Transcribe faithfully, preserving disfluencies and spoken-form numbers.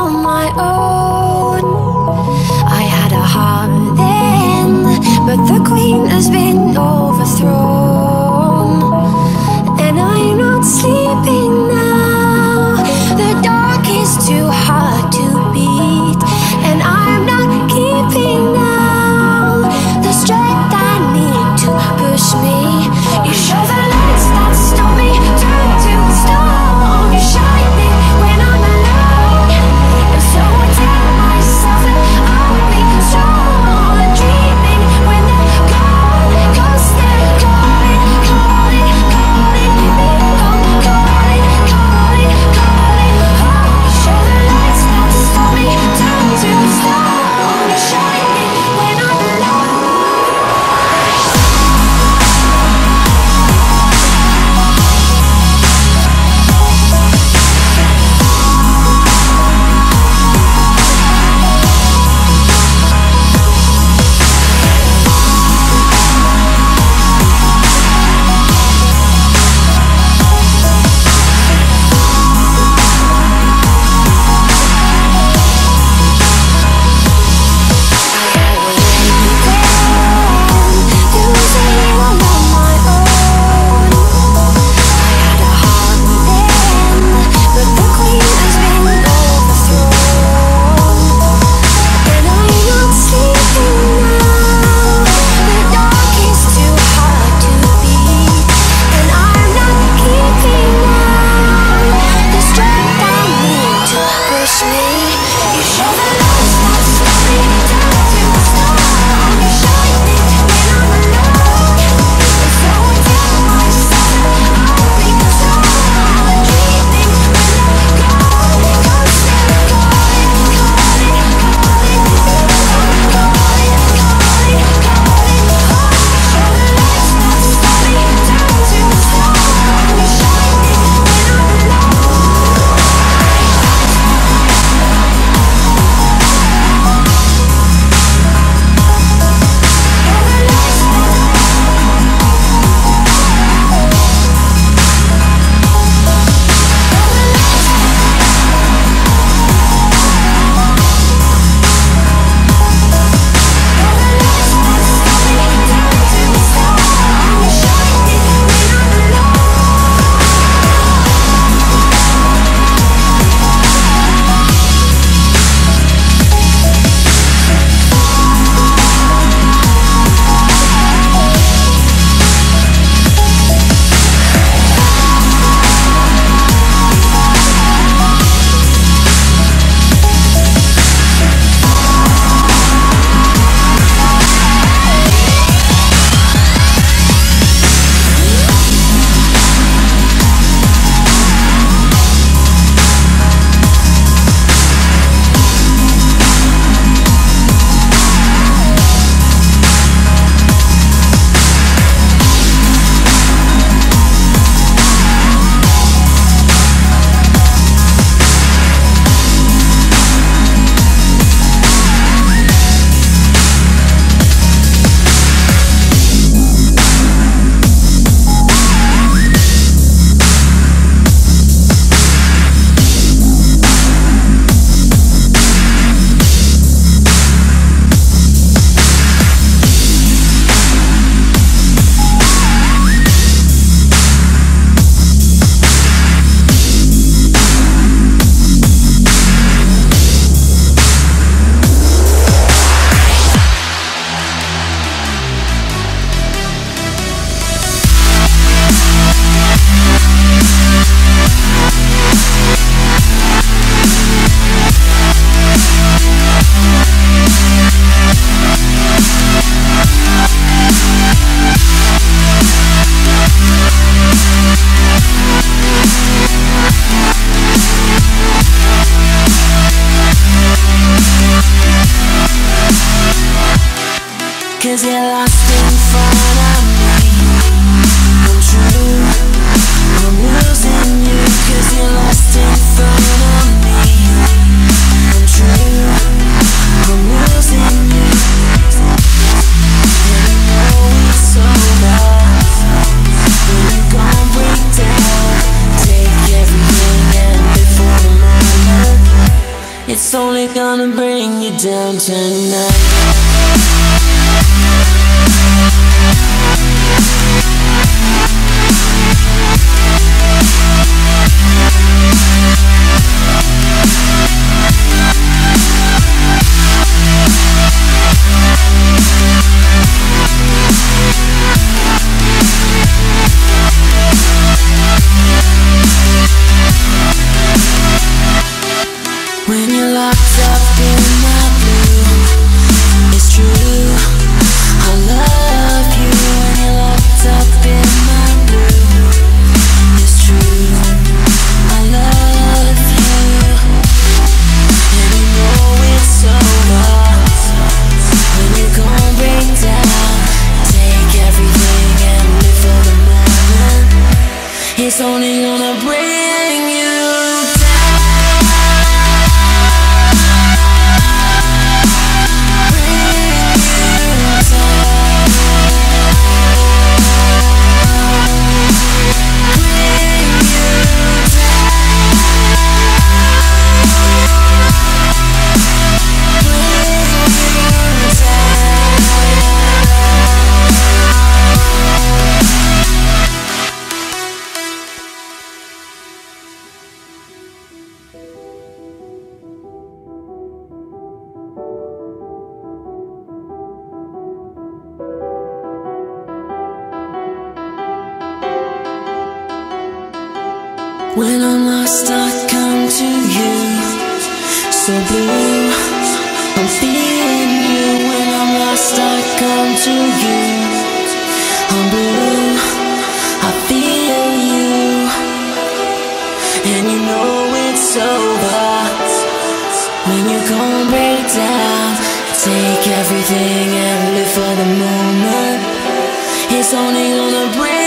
on my own. I had a heart then, but the queen has been overthrown, and I'm not sleeping now. The dark is too hard to beat, and I'm not keeping now the strength I need to push me. You show the lights that stop me, turn to stone. You shine me when I'm alone, and so I tell myself that I'll be strong. Dreaming when they're gone, 'cause they're calling, calling, calling me home, calling, calling, calling home. You show the lights that stop me, turn to stone. You shine me when I'm alone. Cause you're lost in front of me. I'm true, I'm losing you. Cause you're lost in front of me. I'm true, I'm losing you. And I know it's so bad. When you gon' break down, take everything and live for a moment. It's only gonna bring you down tonight. When you're locked up in my blue, it's true, I love you. When you're locked up in my blue, it's true, I love you. And you know it's over when you gon' break down. Take everything and live for the moment. It's only gonna bring you when I'm lost, I come to you. So blue, I'm feeling you. When I'm lost, I come to you. I'm blue, I feel you. And you know it's over when you gon' break down. Take everything and live for the moment. It's only gonna break